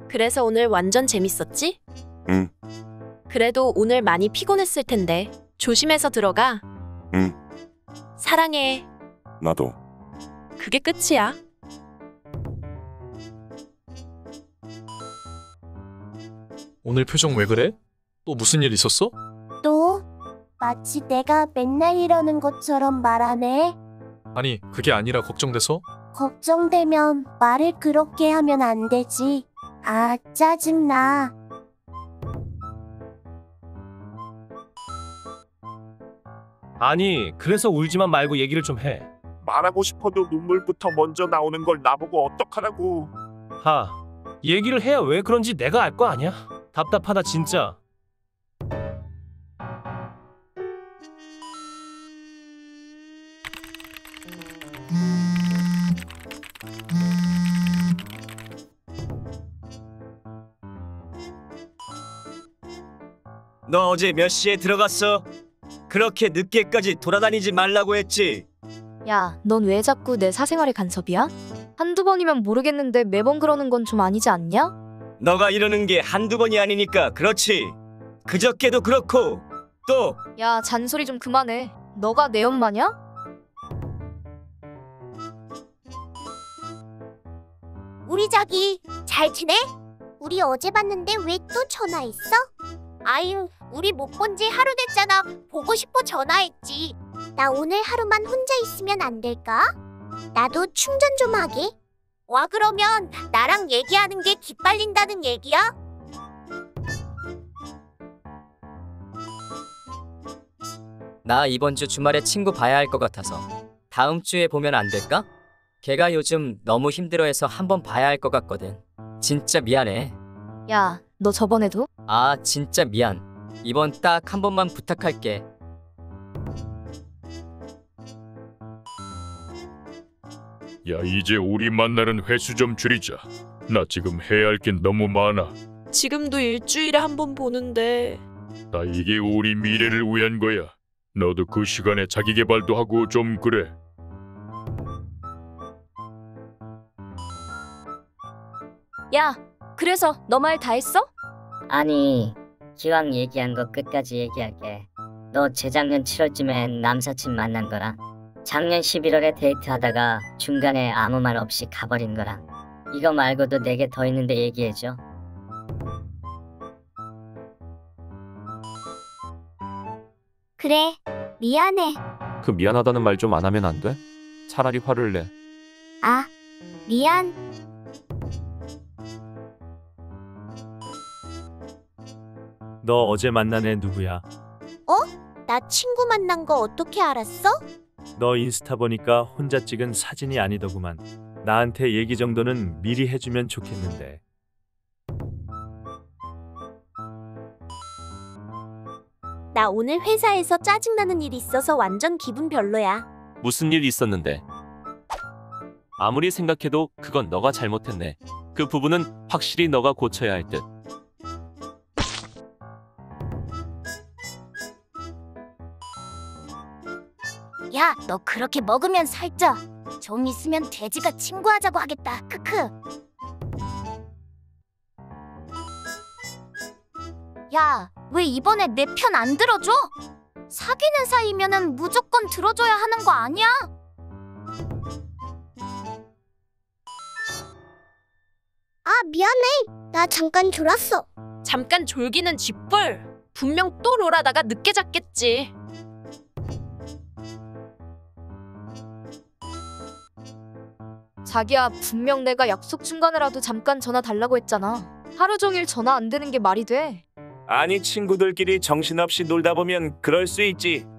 그래서 오늘 완전 재밌었지? 응. 그래도 오늘 많이 피곤했을 텐데 조심해서 들어가. 응. 사랑해. 나도. 그게 끝이야. 오늘 표정 왜 그래? 또 무슨 일 있었어? 또? 마치 내가 맨날 이러는 것처럼 말하네. 아니, 그게 아니라 걱정돼서? 걱정되면 말을 그렇게 하면 안 되지. 아, 짜증나. 아니, 그래서 울지만 말고 얘기를 좀 해. 말하고 싶어도 눈물부터 먼저 나오는 걸 나보고 어떡하라고. 하, 얘기를 해야 왜 그런지 내가 알 거 아니야? 답답하다 진짜. 너 어제 몇 시에 들어갔어? 그렇게 늦게까지 돌아다니지 말라고 했지. 야, 넌 왜 자꾸 내 사생활에 간섭이야? 한두 번이면 모르겠는데 매번 그러는 건 좀 아니지 않냐? 너가 이러는 게 한두 번이 아니니까 그렇지. 그저께도 그렇고 또 야, 잔소리 좀 그만해. 너가 내 엄마냐? 우리 자기 잘 지내? 우리 어제 봤는데 왜 또 전화했어? 아유, 우리 못 본 지 하루 됐잖아. 보고 싶어 전화했지. 나 오늘 하루만 혼자 있으면 안 될까? 나도 충전 좀 하게. 와, 그러면 나랑 얘기하는 게 기빨린다는 얘기야? 나 이번 주 주말에 친구 봐야 할 것 같아서 다음 주에 보면 안 될까? 걔가 요즘 너무 힘들어해서 한번 봐야 할 것 같거든. 진짜 미안해. 야, 너 저번에도? 아, 진짜 미안. 이번 딱 한 번만 부탁할게. 야, 이제 우리 만나는 횟수 좀 줄이자. 나 지금 해야 할 게 너무 많아. 지금도 일주일에 한 번 보는데. 나 이게 우리 미래를 위한 거야. 너도 그 시간에 자기 개발도 하고 좀 그래. 야, 그래서 너 말 다 했어? 아니, 기왕 얘기한 거 끝까지 얘기할게. 너 재작년 7월쯤에 남사친 만난 거랑 작년 11월에 데이트하다가 중간에 아무 말 없이 가버린 거랑 이거 말고도 4개 더 있는데 얘기해줘. 그래, 미안해. 그 미안하다는 말 좀 안 하면 안 돼? 차라리 화를 내. 아, 미안. 너 어제 만난 애 누구야? 나 친구 만난 거 어떻게 알았어? 너 인스타 보니까 혼자 찍은 사진이 아니더구만. 나한테 얘기 정도는 미리 해주면 좋겠는데. 나 오늘 회사에서 짜증나는 일 있어서 완전 기분 별로야. 무슨 일 있었는데? 아무리 생각해도 그건 너가 잘못했네. 그 부분은 확실히 너가 고쳐야 할 듯. 야, 너 그렇게 먹으면 살쪄. 좀 있으면 돼지가 친구하자고 하겠다. 크크. 야, 왜 이번에 내 편 안 들어줘? 사귀는 사이면은 무조건 들어줘야 하는 거 아니야? 아, 미안해. 나 잠깐 졸았어. 잠깐 졸기는 쥐뿔. 분명 또 롤하다가 늦게 잤겠지. 자기야, 분명 내가 약속 중간에라도 잠깐 전화 달라고 했잖아. 하루 종일 전화 안 되는 게 말이 돼? 아니 친구들끼리 정신없이 놀다 보면 그럴 수 있지.